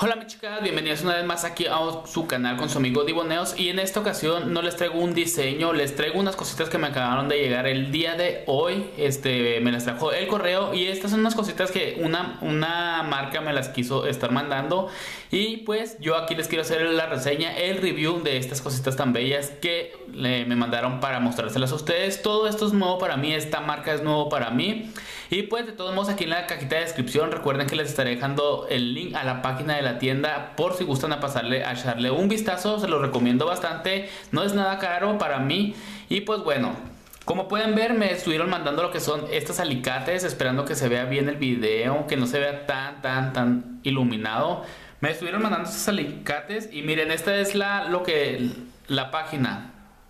Hola mis chicas, bienvenidos una vez más aquí a su canal con su amigo Diboneos. Y en esta ocasión no les traigo un diseño, les traigo unas cositas que me acabaron de llegar el día de hoy. Me las trajo el correo y estas son unas cositas que una marca me las quiso estar mandando. Y pues yo aquí les quiero hacer la reseña, el review de estas cositas tan bellas que me mandaron para mostrárselas a ustedes. Todo esto es nuevo para mí, esta marca es nuevo para mí. Y pues de todos modos aquí en la cajita de descripción recuerden que les estaré dejando el link a la página de la tienda por si gustan a echarle un vistazo. Se lo recomiendo bastante, no es nada caro para mí. Y pues bueno, como pueden ver me estuvieron mandando lo que son estos alicates, esperando que se vea bien el video, que no se vea tan iluminado. Me estuvieron mandando estos alicates y miren, esta es la página.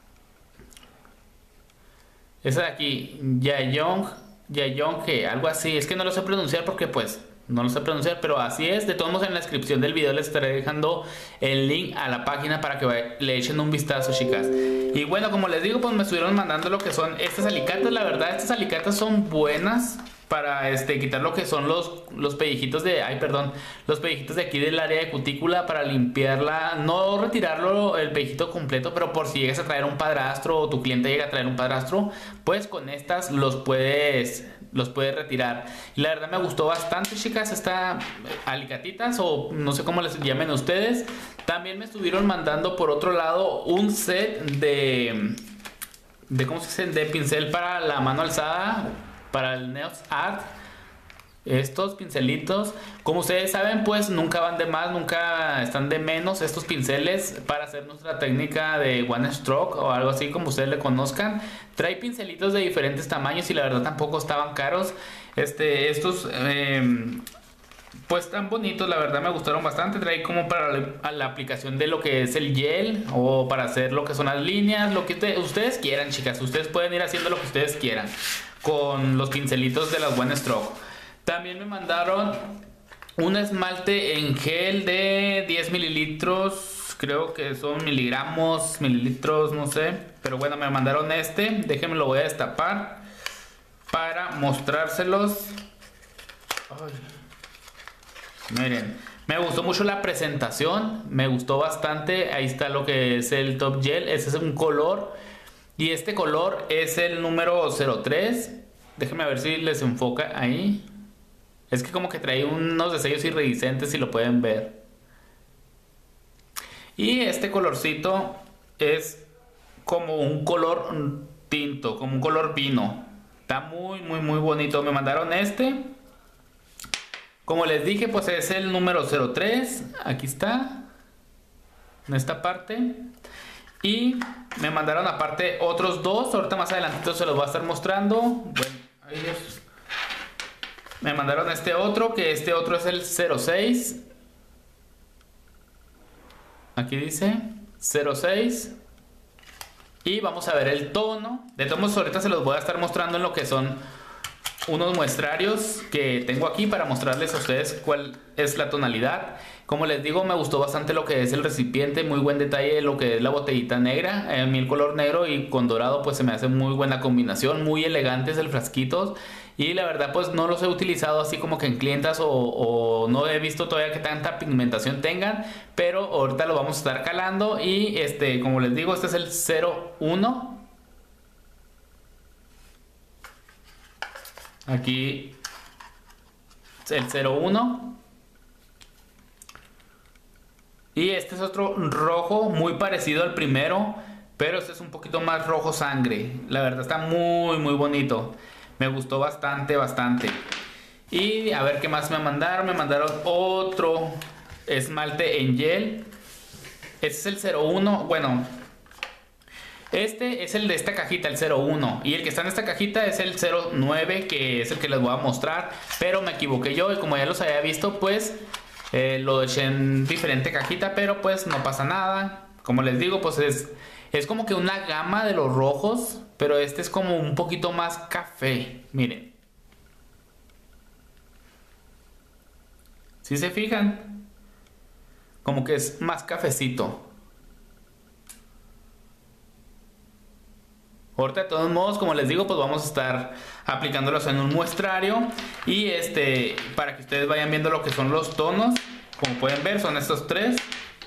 Esa de aquí, Yayonge, algo así. Es que no lo sé pronunciar porque pues no lo sé pronunciar, pero así es. De todos modos en la descripción del video les estaré dejando el link a la página para que le echen un vistazo, chicas. Y bueno, como les digo, pues me estuvieron mandando lo que son estas alicates. La verdad, estas alicates son buenas para quitar lo que son los pellejitos los pellejitos de aquí del área de cutícula, para limpiarla, no retirarlo el pellejito completo, pero por si llegas a traer un padrastro o tu cliente llega a traer un padrastro, pues con estas los puedes retirar. Y la verdad me gustó bastante, chicas, estas alicatitas, o no sé cómo les llamen ustedes. También me estuvieron mandando por otro lado un set de ¿cómo se dice? De pincel para la mano alzada, para el Nails Art. Estos pincelitos, como ustedes saben, pues nunca van de más, nunca están de menos estos pinceles para hacer nuestra técnica de One Stroke o algo así como ustedes le conozcan. Trae pincelitos de diferentes tamaños y la verdad tampoco estaban caros. Estos pues tan bonitos, la verdad me gustaron bastante. Trae como para la aplicación de lo que es el gel o para hacer lo que son las líneas, lo que ustedes quieran, chicas. Ustedes pueden ir haciendo lo que ustedes quieran con los pincelitos de las One Stroke. También me mandaron un esmalte en gel de 10 mililitros, creo que son mililitros, no sé. Pero bueno, me mandaron déjenme lo voy a destapar para mostrárselos. Ay. Miren, me gustó mucho la presentación, me gustó bastante. Ahí está lo que es el top gel, ese es un color. Y este color es el número 03. Déjenme ver si les enfoca ahí. Es que como que trae unos destellos iridiscentes, si lo pueden ver. Y este colorcito es como un color tinto, como un color vino. Está muy bonito. Me mandaron como les dije, pues es el número 03. Aquí está, en esta parte. Y me mandaron aparte otros dos. Ahorita más adelantito se los voy a estar mostrando. Bueno, ahí es. Me mandaron otro, que este otro es el 06. Aquí dice 06. Y vamos a ver el tono. De todos modos ahorita se los voy a estar mostrando en lo que son unos muestrarios que tengo aquí para mostrarles a ustedes cuál es la tonalidad. Como les digo, me gustó bastante lo que es el recipiente, muy buen detalle lo que es la botellita negra. A mí el color negro y con dorado pues se me hace muy buena combinación, muy elegantes el frasquito. Y la verdad pues no los he utilizado así como que en clientas o no he visto todavía que tanta pigmentación tengan, pero ahorita lo vamos a estar calando. Y como les digo, este es el 01. Aquí el 01. Y este es otro rojo muy parecido al primero, pero este es un poquito más rojo sangre. La verdad está muy bonito. Me gustó bastante. Y a ver qué más me mandaron. Me mandaron otro esmalte en gel. Este es el 01. Bueno, este es el de esta cajita, el 01. Y el que está en esta cajita es el 09, que es el que les voy a mostrar. Pero me equivoqué yo y como ya los había visto, pues lo eché en diferente cajita. Pero pues no pasa nada. Como les digo, pues es como que una gama de los rojos, pero este es como un poquito más café. Miren. ¿Sí se fijan? Como que es más cafecito. Ahorita de todos modos, como les digo, pues vamos a estar aplicándolos en un muestrario. Y para que ustedes vayan viendo lo que son los tonos. Como pueden ver, son estos tres.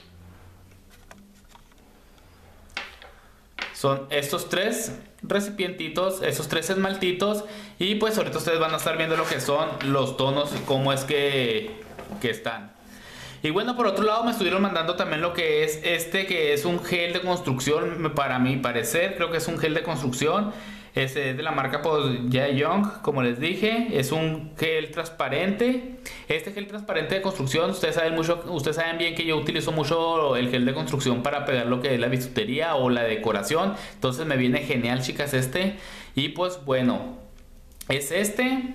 Son estos tres recipientitos, esos tres esmaltitos. Y pues ahorita ustedes van a estar viendo lo que son los tonos y cómo es que están. Y bueno, por otro lado me estuvieron mandando también lo que es que es un gel de construcción. Para mi parecer, creo que es un gel de construcción. Es de la marca pues Jaeyoung, como les dije. Es un gel transparente. Este gel transparente de construcción, ustedes saben bien que yo utilizo mucho el gel de construcción para pegar lo que es la bisutería o la decoración. Entonces me viene genial, chicas, este. Y pues bueno, es este.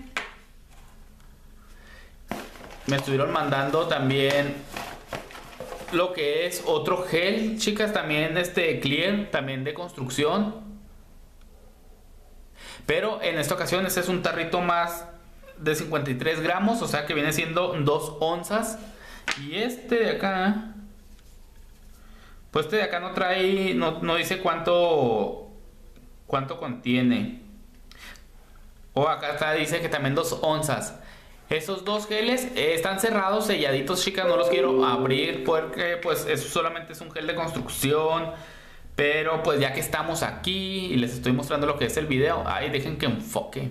Me estuvieron mandando también lo que es otro gel, chicas, también clear, también de construcción. Pero en esta ocasión este es un tarrito más de 53 gramos, o sea que viene siendo 2 onzas. Y este de acá, pues este de acá no trae, no dice cuánto contiene. O acá está, dice que también 2 onzas. Esos dos geles están cerrados, selladitos, chicas, no los quiero abrir porque pues eso solamente es un gel de construcción. Pero pues ya que estamos aquí y les estoy mostrando lo que es el video, ay, dejen que enfoque.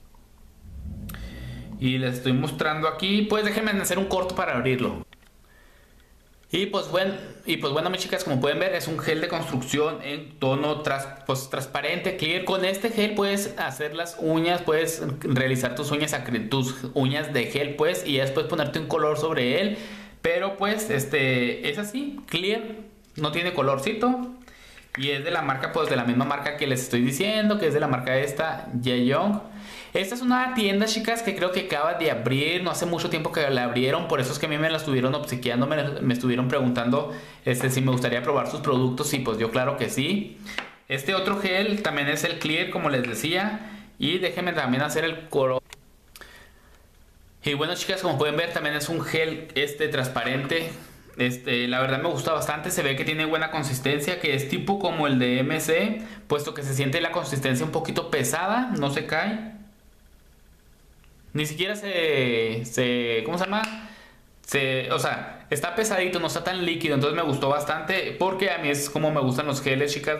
Y les estoy mostrando aquí, pues déjenme hacer un corto para abrirlo. Y pues bueno, mis chicas, como pueden ver, es un gel de construcción en tono transparente, clear. Con este gel puedes hacer las uñas, puedes realizar tus uñas de gel, pues, y después ponerte un color sobre él. Pero pues es así, clear, no tiene colorcito. Y es de la marca, pues de la misma marca que les estoy diciendo, que es de la marca Jaeyoung. Esta es una tienda, chicas, que creo que acaba de abrir, no hace mucho tiempo que la abrieron, por eso es que a mí me la estuvieron obsequiando, me estuvieron preguntando si me gustaría probar sus productos, y pues yo claro que sí. Este otro gel también es el clear, como les decía, y déjenme también hacer el color. Y bueno, chicas, como pueden ver, también es un gel transparente. La verdad me gusta bastante, se ve que tiene buena consistencia, que es tipo como el de MC, puesto que se siente la consistencia un poquito pesada, no se cae. Ni siquiera ¿cómo se llama? O sea, está pesadito, no está tan líquido, entonces me gustó bastante, porque a mí es como me gustan los geles, chicas.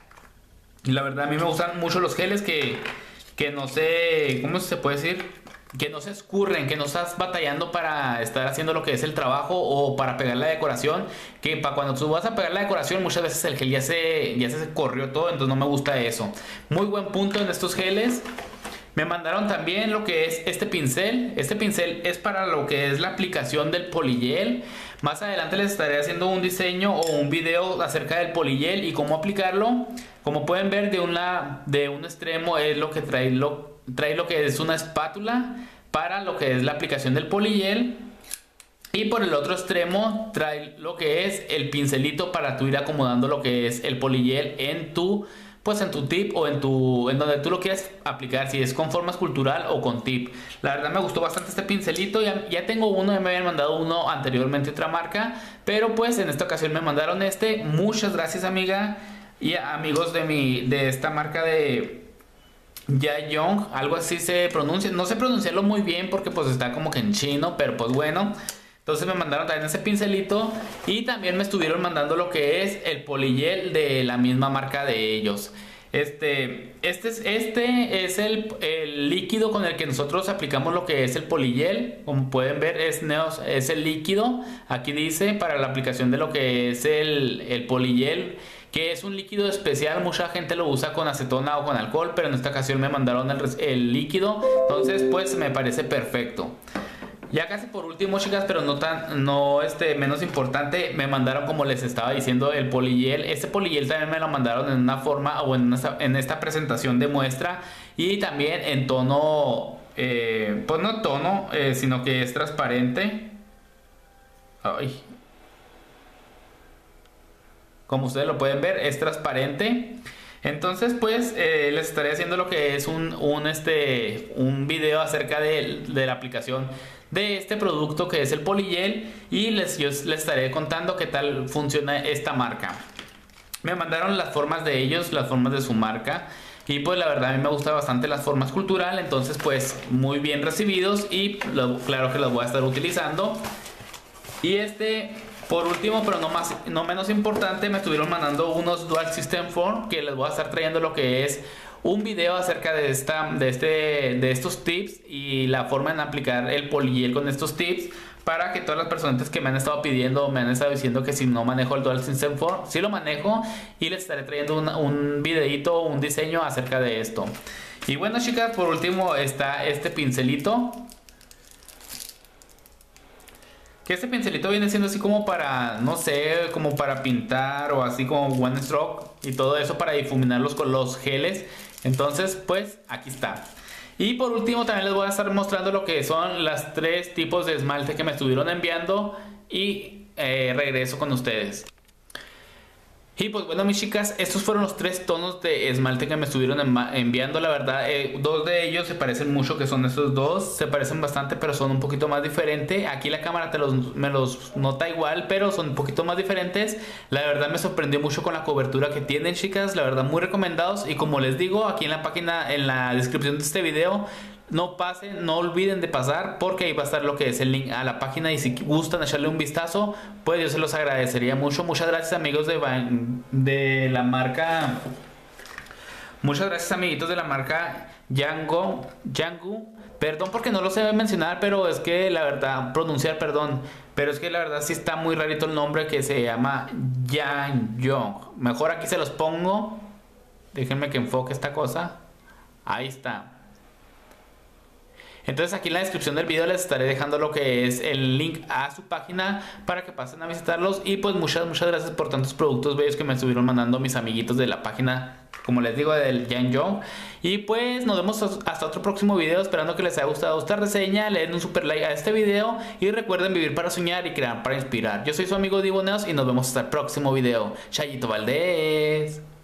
Y la verdad a mí me gustan mucho los geles que no sé, ¿cómo se puede decir? Que no se escurren, que no estás batallando para estar haciendo lo que es el trabajo o para pegar la decoración. Que para cuando tú vas a pegar la decoración, muchas veces el gel ya se corrió todo, entonces no me gusta eso. Muy buen punto en estos geles. Me mandaron también lo que es este pincel. Este pincel es para lo que es la aplicación del poligel. Más adelante les estaré haciendo un diseño o un video acerca del poligel y cómo aplicarlo. Como pueden ver, de un extremo es lo que trae lo que es una espátula para lo que es la aplicación del poligel, y por el otro extremo trae lo que es el pincelito para tú ir acomodando lo que es el poligel en tu tip o en donde tú lo quieras aplicar, si es con forma escultural o con tip. La verdad me gustó bastante este pincelito. Ya tengo uno, ya me habían mandado uno anteriormente, otra marca, pero pues en esta ocasión me mandaron Muchas gracias, amiga y amigos de esta marca de Jaeyoung, algo así se pronuncia. No sé pronunciarlo muy bien porque pues está como que en chino, pero pues bueno. Entonces me mandaron también ese pincelito y también me estuvieron mandando lo que es el poligel de la misma marca de ellos. Este es el líquido con el que nosotros aplicamos lo que es el poligel. Como pueden ver, es el líquido. Aquí dice para la aplicación de lo que es el poligel, que es un líquido especial. Mucha gente lo usa con acetona o con alcohol, pero en esta ocasión me mandaron el líquido. Entonces pues me parece perfecto. Ya casi por último, chicas, pero no menos importante, me mandaron, como les estaba diciendo, el poligel. Este poligel también me lo mandaron en una forma o en esta presentación de muestra, y también en tono, pues no tono, sino que es transparente. Ay. Como ustedes lo pueden ver, es transparente. Entonces pues les estaré haciendo lo que es un video acerca de la aplicación de este producto que es el poligel, y yo les estaré contando qué tal funciona esta marca. Me mandaron las formas de ellos, las formas de su marca, y pues la verdad a mí me gusta bastante las formas cultural. Entonces pues muy bien recibidos, y claro que los voy a estar utilizando. Y por último, pero no menos importante, me estuvieron mandando unos Dual System Phone, que les voy a estar trayendo lo que es un video acerca de estos tips y la forma en aplicar el polygel con estos tips, para que todas las personas que me han estado pidiendo, me han estado diciendo que si no manejo el Dual System Phone, sí lo manejo, y les estaré trayendo un videito, un diseño acerca de esto. Y bueno, chicas, por último está este pincelito, que este pincelito viene siendo así como para, no sé, como para pintar, o así como one stroke y todo eso, para difuminarlos con los geles. Entonces pues aquí está. Y por último también les voy a estar mostrando lo que son las 3 tipos de esmalte que me estuvieron enviando, y regreso con ustedes. Y pues bueno, mis chicas, estos fueron los 3 tonos de esmalte que me estuvieron enviando. La verdad, 2 de ellos se parecen mucho, que son estos dos. Se parecen bastante, pero son un poquito más diferentes. Aquí la cámara me los nota igual, pero son un poquito más diferentes. La verdad me sorprendió mucho con la cobertura que tienen, chicas. La verdad, muy recomendados. Y como les digo, aquí en la página, en la descripción de este video, no pasen, no olviden de pasar, porque ahí va a estar lo que es el link a la página, y si gustan echarle un vistazo, pues yo se los agradecería mucho. Muchas gracias, amigos de la marca. Muchas gracias, amiguitos de la marca Yangu. Perdón porque no lo sé mencionar, pero es que la verdad, pronunciar, perdón, pero es que la verdad sí está muy rarito el nombre, que se llama Yangyong. Mejor aquí se los pongo. Déjenme que enfoque esta cosa. Ahí está. Entonces aquí en la descripción del video les estaré dejando lo que es el link a su página, para que pasen a visitarlos. Y pues muchas gracias por tantos productos bellos que me estuvieron mandando mis amiguitos de la página, como les digo, del Yangyong. Y pues nos vemos hasta otro próximo video, esperando que les haya gustado esta reseña. Le den un super like a este video, y recuerden vivir para soñar y crear para inspirar. Yo soy su amigo Diboneos, y nos vemos hasta el próximo video. Chayito Valdés.